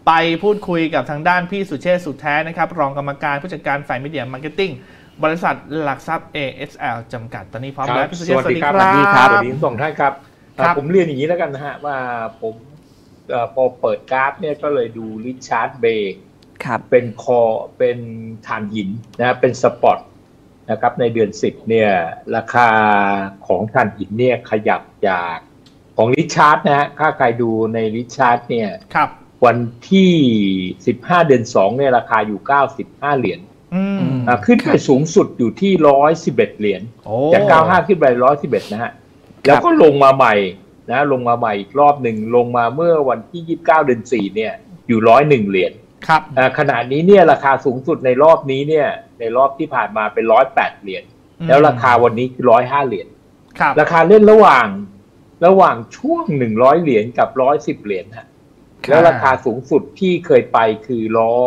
ไปพูดคุยกับทางด้านพี่สุเชษฐ์สุดแท้นะครับรองกรรมการผู้จัดการฝ่ายมีเดียมาร์เก็ตติ้งบริษัทหลักทรัพย์ ASL จำกัดตอนนี้พร้อมแล้วพี่สุเชษฐ์สวัสดีครับสวัสดีครับสวัสดีทั้งสองท่านครับผมเรียนอย่างนี้แล้วกันนะฮะว่าผมพอเปิดกราฟเนี่ยก็เลยดูริชาร์ดเบย์เป็นเป็นถ่านหินนะเป็นสปอตนะครับในเดือน10เนี่ยราคาของถ่านหินเนี่ยขยับจากของริชาร์ดนะฮะถ้าใครดูในริชาร์ดเนี่ยวันที่15เดือน2เนี่ยราคาอยู่95เหรียญขึ้นไปสูงสุดอยู่ที่111เหรียญจาก95ขึ้นไป111นะฮะแล้วก็ลงมาใหม่นะลงมาใหม่อีกรอบหนึ่งลงมาเมื่อวันที่29เดือน4เนี่ยอยู่101เหรียญขณะนี้เนี่ยราคาสูงสุดในรอบนี้เนี่ยในรอบที่ผ่านมาเป็น108เหรียญแล้วราคาวันนี้คือ105เหรียญราคาเล่นระหว่างช่วง100เหรียญกับ110เหรียญฮะแล้วราคาสูงสุดที่เคยไปคือ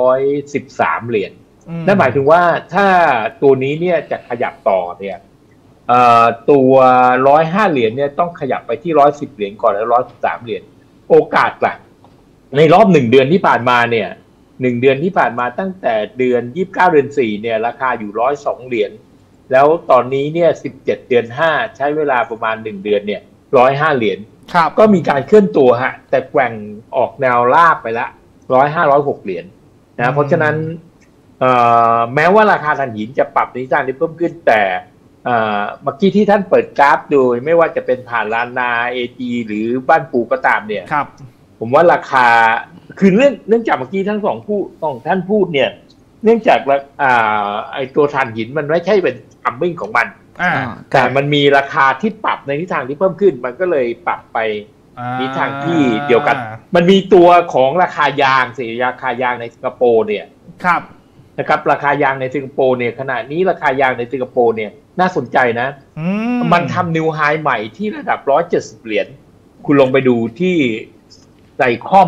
113เหรียญนั่นหมายถึงว่าถ้าตัวนี้เนี่ยจะขยับต่อเนี่ยตัว105เหรียญเนี่ยต้องขยับไปที่110เหรียญก่อนแล้ว113เหรียญโอกาสล่ะในรอบ1เดือนที่ผ่านมาเนี่ย1เดือนที่ผ่านมาตั้งแต่เดือน29เดือน4เนี่ยราคาอยู่102เหรียญแล้วตอนนี้เนี่ย17เดือน5ใช้เวลาประมาณ1เดือนเนี่ย105เหรียญก็มีการเคลื่อนตัวฮะแต่แกว่งออกแนวราบไปละ105-106เหรียญนะเพราะฉะนั้นแม้ว่าราคาถ่านหินจะปรับในทิศทางที่เพิ่มขึ้นแต่เมื่อกี้ที่ท่านเปิดกราฟโดยไม่ว่าจะเป็นผ่านลานนา AG หรือบ้านปูก็ตามเนี่ยผมว่าราคาคือเนื่องจากเมื่อกี้ทั้งสองท่านพูดเนี่ยเนื่องจากไอตัวถ่านหินมันไม่ใช่เป็นอัมมิ่งของมันแต่มันมีราคาที่ปรับในทิศทางที่เพิ่มขึ้นมันก็เลยปรับไปทิศทางที่เดียวกันมันมีตัวของราคายางราคายางในสิงคโปร์เนี่ยนะครับราคายางในสิงคโปร์เนี่ยขณะนี้ราคายางในสิงคโปร์เนี่ยน่าสนใจนะมันทำนิวไฮใหม่ที่ระดับ170เหรียญคุณลงไปดูที่ไซคอม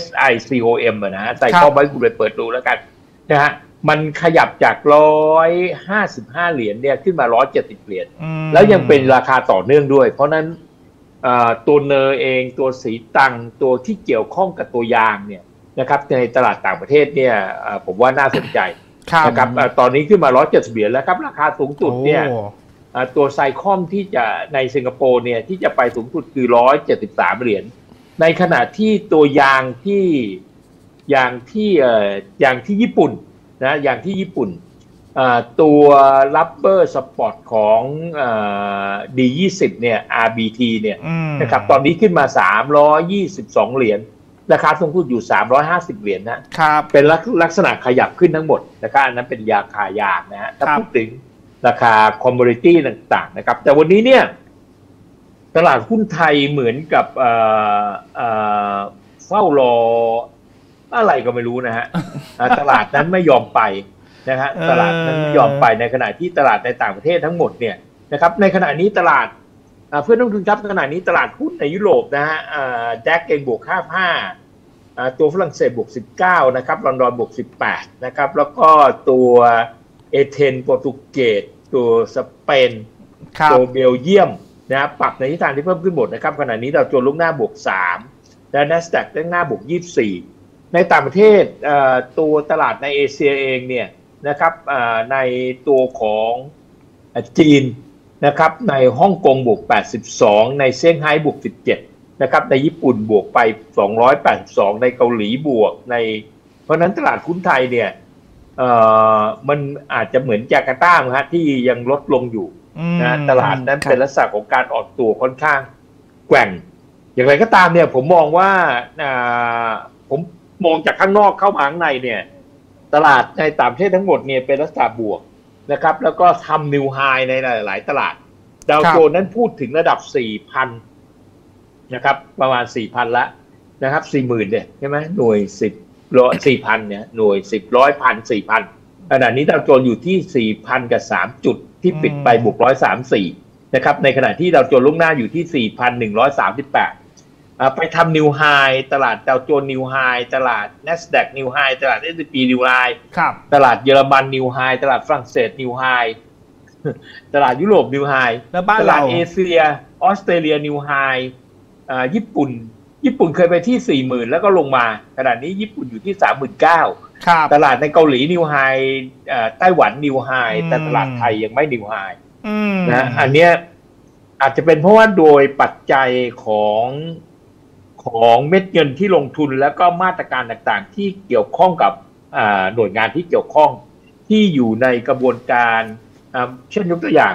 SICOM นะฮะไซคอมไว้คุณไปเปิดดูแล้วกันนะฮะมันขยับจาก155เหรียญเนี่ยขึ้นมา170เหรียญแล้วยังเป็นราคาต่อเนื่องด้วยเพราะนั้นตัวเนอเองตัวสีตังตัวที่เกี่ยวข้องกับตัวยางเนี่ยนะครับในตลาดต่างประเทศเนี่ยผมว่าน่าสนใจนะครับตอนนี้ขึ้นมา170เหรียญแล้วครับราคาสูงสุดเนี่ยตัวไซคอมที่จะในสิงคโปร์เนี่ยที่จะไปสูงสุดคือ173เหรียญในขณะที่ตัวยางที่ญี่ปุ่นนะอย่างที่ญี่ปุ่นตัวรับเบอร์สปอร์ตของD20 เนี่ย RBT เนี่ยนะครับตอนนี้ขึ้นมา322เหรียญราคาสูงสุดอยู่350เหรียญนะครับเป็นลักษณะขยับขึ้นทั้งหมดนะครับอันนั้นเป็นราคายางนะฮะถ้าพูดถึงราคาคอมมูนิตี้ต่างๆนะครับแต่วันนี้เนี่ยตลาดหุ้นไทยเหมือนกับเฝ้ารออะไรก็ไม่รู้นะฮะตลาดนั้นไม่ยอมไปนะฮะตลาดนั้นไม่ยอมไปในขณะที่ตลาดในต่างประเทศทั้งหมดเนี่ยนะครับในขณะนี้ตลาดเพื่อนนักลงทุนครับขณะนี้ตลาดหุ้นในยุโรปนะฮะแดกเองบวก55ตัวฝรั่งเศสบวก19นะครับลอนดอนบวก18นะครับแล้วก็ตัวเอเธนโปรตุเกสตัวสเปนตัวเบลเยียมนะปรับในทิศทางที่เพิ่มขึ้นหมดนะครับขณะนี้ดาวโจนส์ล่วงหน้าบวก3และ NASDAQ ล่วงหน้าบวก24ในต่างประเทศตัวตลาดในเอเชียเองเนี่ยนะครับในตัวของจีนนะครับในฮ่องกงบวก82ในเซี่ยงไฮ้บวก17นะครับในญี่ปุ่นบวกไป282ในเกาหลีบวกเพราะนั้นตลาดหุ้นไทยเนี่ยมันอาจจะเหมือนจาการ์ตาฮะที่ยังลดลงอยู่นะตลาดนั้นเป็นลักษณะของการออกตัวค่อนข้างแกว่งอย่างไรก็ตามเนี่ยผมมองว่าผมมองจากข้างนอกเข้ามาข้างในเนี่ยตลาดในต่างประเทศทั้งหมดเนี่ยเป็นลักษณะบวกนะครับแล้วก็ทำนิวไฮในหลายตลาดดาวโจนส์นั้นพูดถึงระดับ 4,000 นะครับประมาณ 4,000 ละนะครับ 40,000 เนี่ยใช่ไหมหน่วย10 4,000 เนี่ยหน่วย10 100 พัน 4,000 ขณะนี้ดาวโจนส์อยู่ที่ 4,000 กับ 3 จุดที่ปิดไปบวก134นะครับในขณะที่ดาวโจนส์ล่วงหน้าอยู่ที่ 4,138ไปทำนิวไฮตลาดดาวโจนส์นิวไฮตลาด NASDAQ นิวไฮตลาด S&P นิวไฮตลาดเยอรมันนิวไฮตลาดฝรั่งเศสนิวไฮตลาดยุโรปนิวไฮตลาดเอเชียออสเตรเลียนิวไฮญี่ปุ่นญี่ปุ่นเคยไปที่ 40,000 แล้วก็ลงมาขณะนี้ญี่ปุ่นอยู่ที่ 39,000 ครับตลาดในเกาหลีนิวไฮไต้หวันนิวไฮแต่ตลาดไทยยังไม่นิวไฮนะอันเนี้ยอาจจะเป็นเพราะว่าโดยปัจจัยของเม็ดเงินที่ลงทุนแล้วก็มาตรการต่างๆที่เกี่ยวข้องกับหน่วยงานที่เกี่ยวข้องที่อยู่ในกระบวนการเช่นยกตัวอย่าง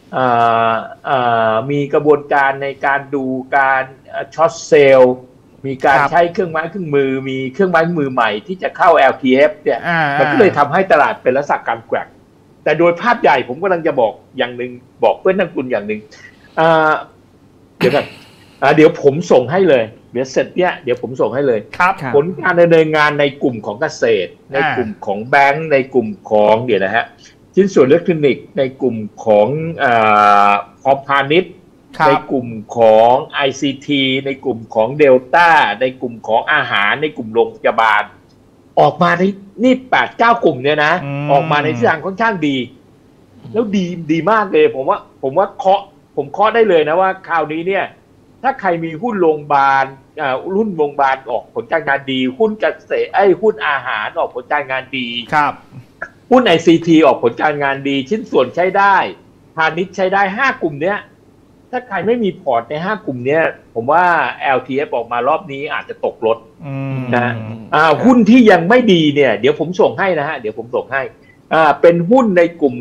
มีกระบวนการในการดูการช็อตเซลล์มีการใช้เครื่องไม้เครื่องมือมีเครื่องไม้เครื่องมือใหม่ที่จะเข้า LTF เนี่ยมันก็เลยทำให้ตลาดเป็นลักษณะการแกว่งแต่โดยภาพใหญ่ผมกำลังจะบอกอย่างหนึ่งบอกเพื่อนนักลงทุนอย่างหนึ่งเดี๋ยวกันเดี๋ยวผมส่งให้เลยเดี๋ยวเสร็จเนี่ยเดี๋ยวผมส่งให้เลยผลการดำเนินงานในกลุ่มของเกษตรในกลุ่มของแบงก์ในกลุ่มของเดี๋ยวนะฮะชิ้นส่วนอิเล็กทรอนิกส์ในกลุ่มของพาณิชย์ในกลุ่มของ ICT ในกลุ่มของเดลต้าในกลุ่มของอาหารในกลุ่มโรงพยาบาลออกมานี่ 8-9 กลุ่มเนี่ยนะออกมาในทิศทางค่อนข้างดีแล้วดีมากเลยผมว่าผมเคาะได้เลยนะว่าคราวนี้เนี่ยถ้าใครมีหุ้นโรงพยาบาลหุ้นโรงพยาบาลออกผลการงานดีหุ้นเกษตรหุ้นอาหารออกผลการงานดีครับหุ้น ICT ออกผลการงานดีชิ้นส่วนใช้ได้พาณิชย์ใช้ได้5กลุ่มเนี้ยถ้าใครไม่มีพอร์ตใน5กลุ่มเนี้ยผมว่า LTF ออกมารอบนี้อาจจะตกรถนะหุ้นที่ยังไม่ดีเนี่ยเดี๋ยวผมส่งให้นะฮะเดี๋ยวผมส่งให้เป็นหุ้นในกลุ่ม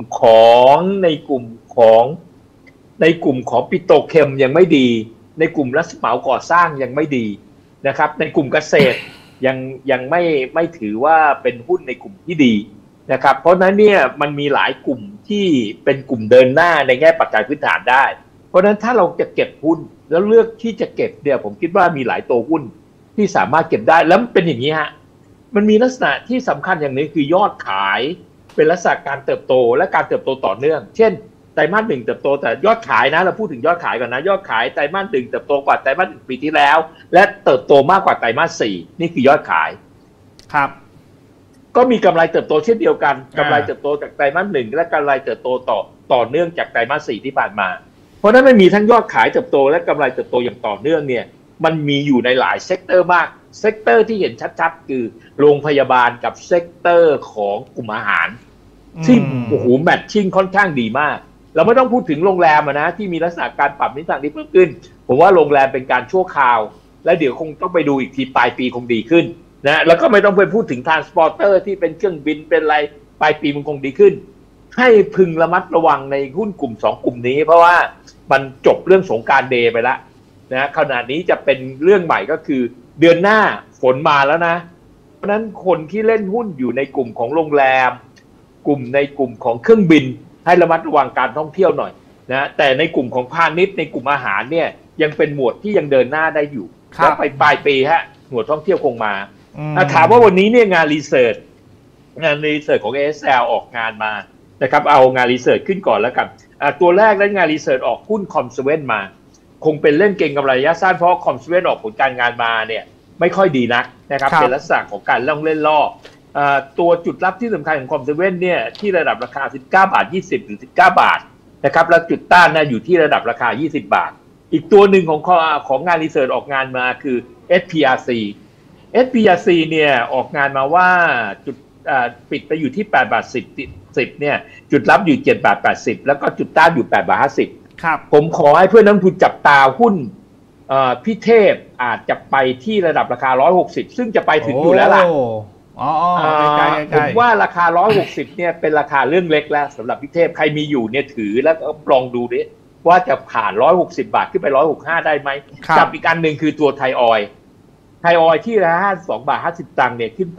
ของปิโตรเคมยังไม่ดีในกลุ่มรับเหมาก่อสร้างยังไม่ดีนะครับในกลุ่มเกษตรยังไม่ถือว่าเป็นหุ้นในกลุ่มที่ดีนะครับเพราะนั้นเนี่ยมันมีหลายกลุ่มที่เป็นกลุ่มเดินหน้าในแง่ปัจจัยพื้นฐานได้เพราะนั้นถ้าเราจะเก็บหุ้นแล้วเลือกที่จะเก็บเนี่ยผมคิดว่ามีหลายตัวหุ้นที่สามารถเก็บได้แล้วเป็นอย่างนี้ฮะมันมีลักษณะที่สำคัญอย่างนี้คือยอดขายเป็นลักษณะการเติบโตและการเติบโตต่อเนื่องเช่นไตรมาส 1เติบโตแต่ยอดขายนะเราพูดถึงยอดขายก่อนนะยอดขายไตรมาส 1เติบโตกว่าไตรมาส 1ปีที่แล้วและเติบโตมากกว่าไตรมาส 4นี่คือยอดขายครับก็มีกำไรเติบโตเช่นเดียวกันกำไรเติบโตจากไตรมาส 1และกำไรเติบโตต่อเนื่องจากไตรมาส 4ที่ผ่านมาเพราะนั้นมันมีทั้งยอดขายเติบโตและกำไรเติบโตอย่างต่อเนื่องเนี่ยมันมีอยู่ในหลายเซกเตอร์มากเซกเตอร์ที่เห็นชัดๆคือโรงพยาบาลกับเซกเตอร์ของกลุ่มอาหารที่โอ้โหแมทชิ่งค่อนข้างดีมากเราไม่ต้องพูดถึงโรงแรมนะที่มีลักษณะการปรับนิสัยที่เพิ่มขึ้นผมว่าโรงแรมเป็นการชั่วคราวและเดี๋ยวคงต้องไปดูอีกทีปลายปีคงดีขึ้นนะแล้วก็ไม่ต้องไปพูดถึงทรานสปอร์เตอร์ที่เป็นเครื่องบินเป็นอะไรปลายปีมันคงดีขึ้นให้พึงระมัดระวังในหุ้นกลุ่ม2กลุ่มนี้เพราะว่ามันจบเรื่องสงกรานต์เดย์ไปแล้วนะขณะนี้จะเป็นเรื่องใหม่ก็คือเดือนหน้าฝนมาแล้วนะเพราะฉะนั้นคนที่เล่นหุ้นอยู่ในกลุ่มของโรงแรมในกลุ่มของเครื่องบินให้ระมัดระวังการท่องเที่ยวหน่อยนะแต่ในกลุ่มของพาณิชย์ในกลุ่มอาหารเนี่ยยังเป็นหมวดที่ยังเดินหน้าได้อยู่แล้วไปปลายปีฮะหมวดท่องเที่ยวคงมาถามว่าวันนี้เนี่ยงานรีเสิร์ชของ ASL ออกงานมานะครับเอางานรีเสิร์ชขึ้นก่อนแล้วกันตัวแรกและงานรีเสิร์ชออกหุ้นคอมเซเว่นมาคงเป็นเล่นเก็งกำไรระยะสั้นเพราะคอมเซเว่นออกผลการงานมาเนี่ยไม่ค่อยดีนักนะครับเป็นลักษณะของการเล่นล่อตัวจุดรับที่สำคัญของคอมเซเว่นเนี่ยที่ระดับราคา19.20 หรือ19 บาทนะครับแล้วจุดต้านนะอยู่ที่ระดับราคา20 บาทอีกตัวหนึ่งของงานรีเสิร์ชออกงานมาคือ SPRC เนี่ยออกงานมาว่าจุดปิดไปอยู่ที่8 บาท 10เนี่ยจุดรับอยู่7 บาท 80แล้วก็จุดต้านอยู่8 บาท 50 ครับผมขอให้เพื่อนนักลงทุนจับตาหุ้นพี่เทพอาจจะไปที่ระดับราคา160ซึ่งจะไปถึงอยู่แล้วล่ะผมว่าราคา160เนี่ยเป็นราคาเรื่องเล็กแล้วสำหรับพี่เทพใครมีอยู่เนี่ยถือแล้วก็ลองดูดิว่าจะผ่าน160 บาทขึ้นไป165ได้ไหมกับอีกอันหนึ่งคือตัวไทยออยล์ที่52 บาท 50 ตังค์เนี่ยขึ้นไป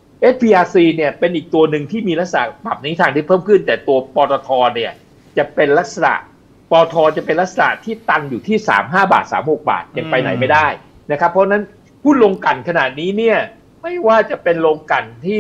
SPRC เนี่ยเป็นอีกตัวหนึ่งที่มีลักษณะปรับนิทางที่เพิ่มขึ้นแต่ตัวปตทเนี่ยจะเป็นลักษณะปตทจะเป็นลักษณะที่ตันอยู่ที่35 บาท 36 บาทยังไปไหนไม่ได้นะครับเพราะนั้นหุ้นลงกันขนาดนี้เนี่ยไม่ว่าจะเป็นลงกันที่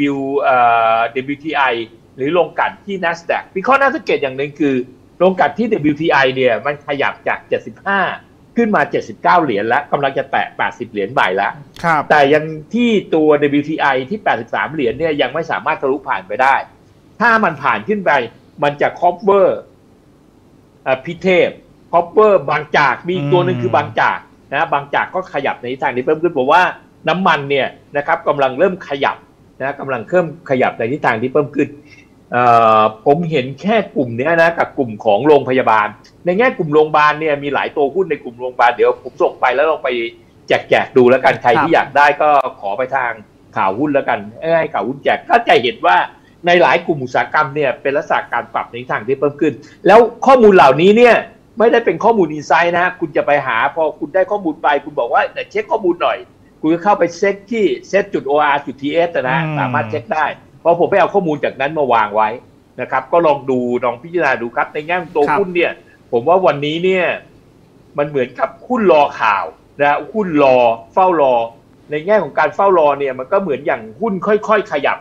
WTI หรือลงกันที่ NASDAQ วิเคราะห์น่าสังเกตอย่างหนึ่งคือลงกันที่ WTI เนี่ยมันขยับจาก75ขึ้นมา79 เหรียญแล้วกำลังจะแตะ80 เหรียญใหม่แล้วแต่ยังที่ตัว WTI ที่83 เหรียญเนี่ยยังไม่สามารถทะลุผ่านไปได้ถ้ามันผ่านขึ้นไปมันจะ cover พิเทพ cover บางจากมีอีกตัวหนึ่งคือบางจากนะบางจากก็ขยับในทิศทางที่เพิ่มขึ้นผมว่าน้ำมันเนี่ยนะครับกำลังเริ่มขยับนะกำลังเริ่มขยับในทิศทางที่เพิ่มขึ้นผมเห็นแค่กลุ่มนี้นะกับกลุ่มของโรงพยาบาลในแง่กลุ่มโรงพยาบาลเนี่ยมีหลายตัวหุ้นในกลุ่มโรงพยาบาลเดี๋ยวผมส่งไปแล้วลองไปแจกดูแล้วกันใครที่อยากได้ก็ขอไปทางข่าวหุ้นแล้วกันให้ข่าวหุ้นแจกก็จะเห็นว่าในหลายกลุ่มอุตสาหกรรมเนี่ยเป็นลักษณะการปรับในทิศทางที่เพิ่มขึ้นแล้วข้อมูลเหล่านี้เนี่ยไม่ได้เป็นข้อมูลอินไซต์นะคุณจะไปหาพอคุณได้ข้อมูลไปคุณบอกว่าแต่เช็คข้อมูลหน่อยคุณก็เข้าไปเช็คที่ set.or.th นะสามารถเช็คได้เพราะผมไปเอาข้อมูลจากนั้นมาวางไว้นะครับก็ลองดูลองพิจารณาดูครับในแง่ตัวหุ้นเนี่ยผมว่าวันนี้เนี่ยมันเหมือนกับหุ้นรอข่าวนะหุ้นรอเฝ้ารอในแง่ของการเฝ้ารอเนี่ยมันก็เหมือนอย่างหุ้นค่อยๆขยับ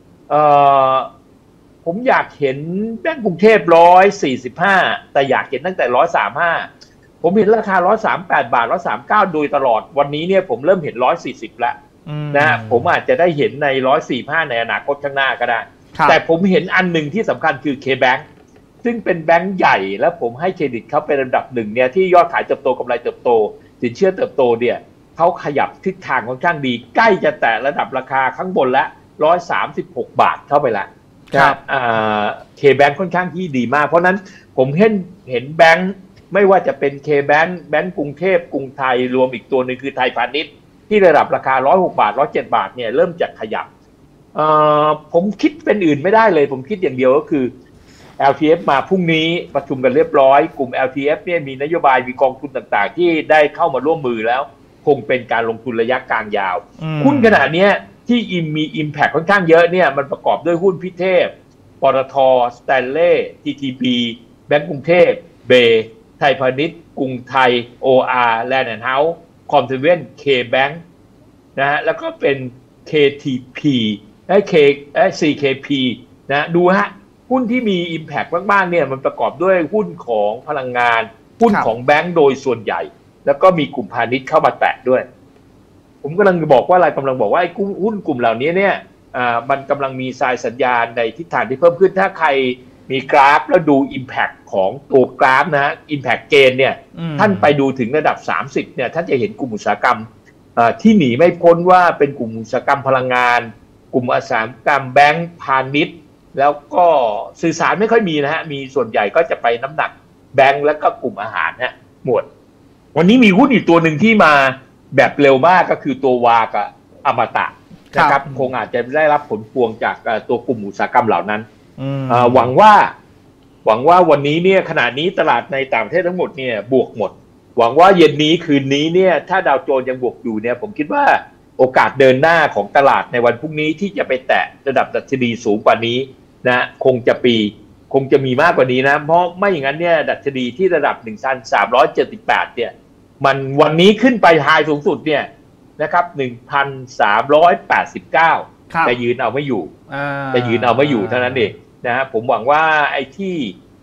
ผมอยากเห็นแบงก์กรุงเทพ145แต่อยากเห็นตั้งแต่135ผมเห็นราคา138 บาท139โดยตลอดวันนี้เนี่ยผมเริ่มเห็น140แล้วนะผมอาจจะได้เห็นใน145ในอนาคตข้างหน้าก็ได้แต่ผมเห็นอันหนึ่งที่สำคัญคือ KBank ซึ่งเป็นแบงก์ใหญ่แล้วผมให้เครดิตเขาเป็นระดับหนึ่งเนี่ยที่ยอดขายเติบโตกำไรเติบโตสินเชื่อเติบโตเนี่ยเขาขยับทิศทางค่อนข้างดีใกล้จะแตะระดับราคาข้างบนแล้ว136 บาทเข้าไปแล้วครับKBank ค่อนข้างที่ดีมากเพราะนั้นผมเห็นแบงก์ไม่ว่าจะเป็น KBank แบงก์กรุงเทพกรุงไทยรวมอีกตัวหนึ่งคือไทยพาณิชย์ที่ระดับราคา106 บาท107 บาทเนี่ยเริ่มจะขยับผมคิดเป็นอื่นไม่ได้เลยผมคิดอย่างเดียวก็คือ LTF มาพรุ่งนี้ประชุมกันเรียบร้อยกลุ่ม LTF เนี่ยมีนโยบายมีกองทุนต่างๆที่ได้เข้ามาร่วมมือแล้วคงเป็นการลงทุนระยะกลางยาวหุ้นขนาดนี้ที่มี impact ค่อนข้างเยอะเนี่ยมันประกอบด้วยหุ้นพิเทพปตท.สแตนเล่ TTB แบงก์กรุงเทพเบไทยพาณิชย์กรุงไทย OR Land and House คอมเซเว่น KBank นะฮะแล้วก็เป็น KTP และ CKP นะดูฮะหุ้นที่มี impact มากๆเนี่ยมันประกอบด้วยหุ้นของพลังงานหุ้นของแบงก์โดยส่วนใหญ่แล้วก็มีกลุ่มพาณิชย์เข้ามาแตะด้วยผมกำลังบอกว่าอะไรกำลังบอกว่าไอ้หุ้นกลุ่มเหล่านี้เนี่ยมันกำลังมีสัญญาณในทิศทางที่เพิ่มขึ้นถ้าใครมีกราฟแล้วดู impact ของตัวกราฟนะฮะ impact gain เนี่ยท่านไปดูถึงระดับ30เนี่ยท่านจะเห็นกลุ่มอุตสาหกรรมที่หนีไม่พ้นว่าเป็นกลุ่มอุตสาหกรรมพลังงานกลุ่มอุตสาหกรรมแบงก์พาณิชย์แล้วก็สื่อสารไม่ค่อยมีนะฮะมีส่วนใหญ่ก็จะไปน้ำหนักแบงก์แล้วก็กลุ่มอาหารนะหมดวันนี้มีหุ้นอีกตัวหนึ่งที่มาแบบเร็วมากก็คือตัววากับอมตะนะครับคงอาจจะได้รับผลพวงจากตัวกลุ่มอุตสาหกรรมเหล่านั้นหวังว่าวันนี้เนี่ยขณะนี้ตลาดในต่างประเทศทั้งหมดเนี่ยบวกหมดหวังว่าเย็นนี้คืนนี้เนี่ยถ้าดาวโจนส์ยังบวกอยู่เนี่ยผมคิดว่าโอกาสเดินหน้าของตลาดในวันพรุ่งนี้ที่จะไปแตะระดับดัชนีสูงกว่านี้นะคงจะมีมากกว่านี้นะเพราะไม่อย่างนั้นเนี่ยดัชนีที่ระดับ 1,378 เนี่ยมันวันนี้ขึ้นไปไฮสูงสุดเนี่ยนะครับ 1,389 จะยืนเอาไม่อยู่เท่านั้นเองนะฮะผมหวังว่าไอ้ที่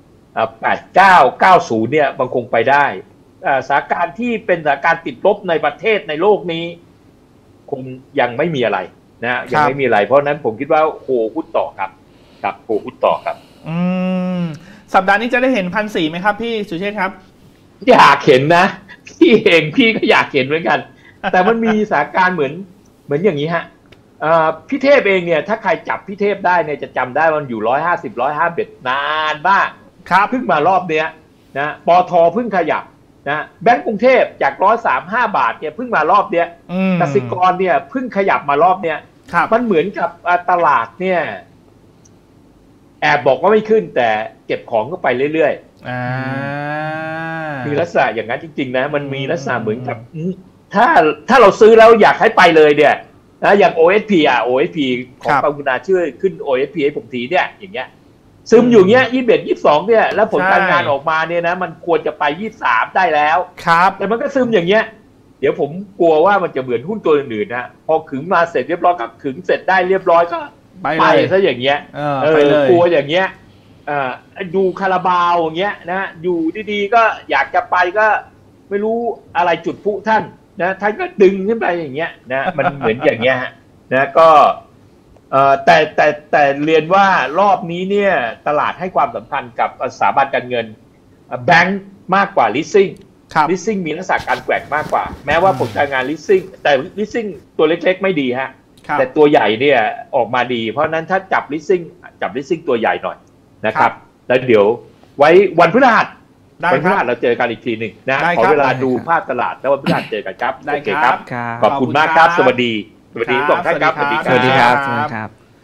8990เนี่ยมันคงไปได้สถานการณ์ที่เป็นสถานการณ์ติดลบในประเทศในโลกนี้คงยังไม่มีอะไรนะยังไม่มีอะไรเพราะนั้นผมคิดว่าโหหุ้นต่อครับโหหุ้นต่อครับสัปดาห์นี้จะได้เห็น1,400ไหมครับพี่สุเชษฐ์ครับอยากเห็นนะพี่ก็อยากเห็นเหมือนกันแต่มันมีสถานการณ์เหมือนอย่างนี้ฮะพี่เทพเองเนี่ยถ้าใครจับพี่เทพได้เนี่ยจะจำได้มันอยู่150 นานมากเพิ่งมารอบเนี้ยนะปทเพิ่งขยับนะแบงก์กรุงเทพจาก135 บาทเนี่ยเพิ่งมารอบเนี้ยกสิกรเนี่ยเพิ่งขยับมารอบเนี้ยมันเหมือนกับตลาดเนี่ยแอบบอกว่าไม่ขึ้นแต่เก็บของก็ไปเรื่อยๆมีลักษณะอย่างนั้นจริงๆนะมันมีลักษณะเหมือนกับถ้าเราซื้อแล้วอยากให้ไปเลยเนี่ยนะอย่าง OSP OSP ของปากุณาช่วยขึ้น OSP ให้ผมทีเนี่ยอย่างเงี้ยซึมอยู่เงี้ย21-22เนี่ยแล้วผลการงานออกมาเนี่ยนะมันควรจะไป23ได้แล้วแต่มันก็ซึมอย่างเงี้ยเดี๋ยวผมกลัวว่ามันจะเหมือนหุ้นตัวอื่นๆนะพอขึงมาเสร็จเรียบร้อยก็ขึงเสร็จได้เรียบร้อยก็ไปซะอย่างเงี้ยกลัวอย่างเงี้ยดูคาราบาวอย่างเงี้ยนะอยู่ดีๆก็อยากจะไปก็ไม่รู้อะไรจุดพุท่านนะท่านก็ดึงขึ้นไปอย่างเงี้ยนะมันเหมือนอย่างเงี้ยฮะนะก็แต่เรียนว่ารอบนี้เนี่ยตลาดให้ความสำคัญกับสถาบันการเงินแบงก์มากกว่า leasing ลิสซิ่งมีลักษณะการแกว่งมากกว่าแม้ว่าผลการงานลิสซิ่งแต่ลิสซิ่งตัวเล็กๆไม่ดีฮะแต่ตัวใหญ่เนี่ยออกมาดีเพราะนั้นถ้าจับลิสซิ่งตัวใหญ่หน่อยนะครับแล้วเดี๋ยวไว้วันพฤหัสเราเจอกันอีกทีหนึ่งนะขอเวลาดูภาพตลาดแล้ววันพฤหัสเจอกันครับโอเคครับขอบคุณมากครับสวัสดีทุกท่านครับสวัสดีครับ